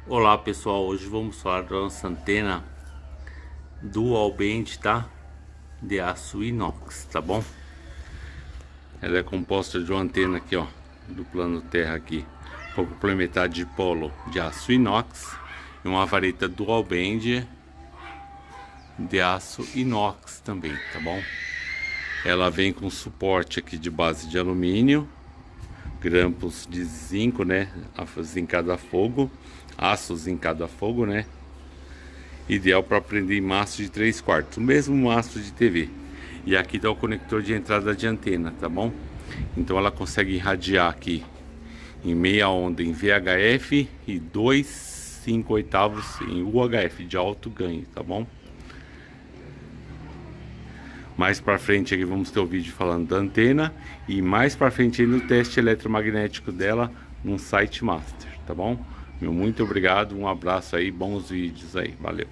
Olá pessoal, hoje vamos falar da nossa antena Dual Band, tá? De aço inox, tá bom? Ela é composta de uma antena aqui, ó, do plano terra aqui, para complementar de polo de aço inox e uma vareta Dual Band de aço inox também, tá bom? Ela vem com suporte aqui de base de alumínio, grampos de zinco, né? Zincado a fogo, aço zincado a fogo, né? Ideal para prender em mastro de 3/4, o mesmo mastro de TV. E aqui tá o conector de entrada de antena, tá bom? Então ela consegue irradiar aqui em meia onda em VHF e 2/5/8 em UHF de alto ganho, tá bom? Mais para frente aqui vamos ter o vídeo falando da antena e mais para frente aí no teste eletromagnético dela num site master, tá bom? Meu muito obrigado, um abraço aí, bons vídeos aí, valeu.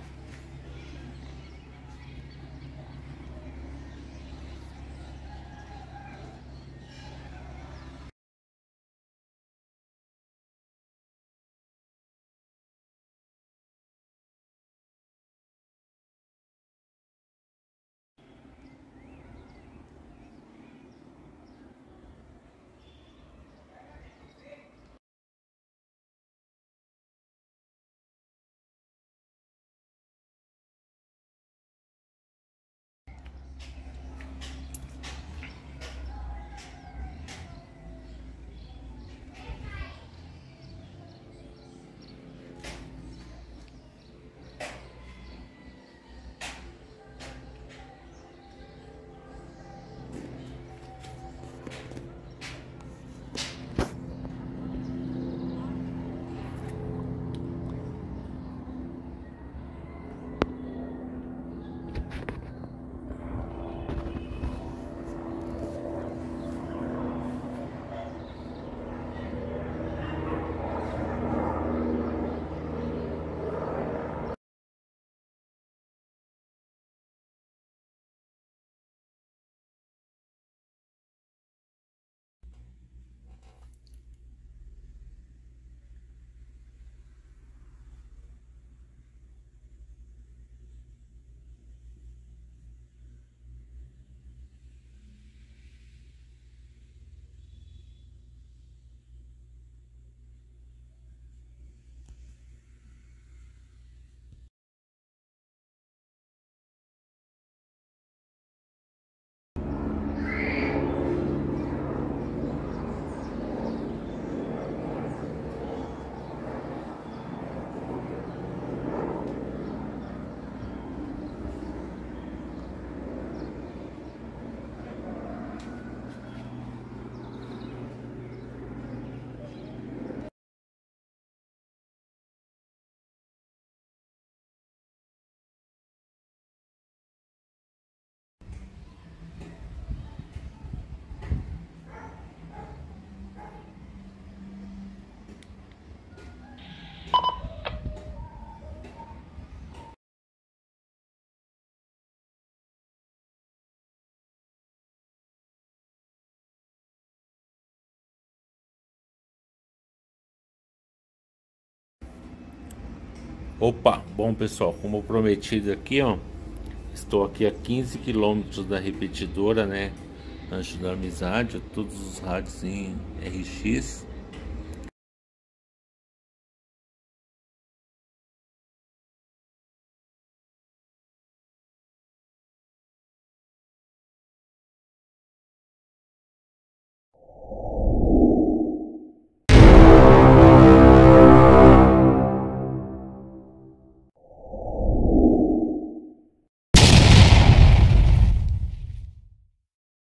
Opa, bom pessoal, como prometido aqui, ó, estou aqui a 15 quilômetros da repetidora, né, Anjo da Amizade, todos os rádios em RX,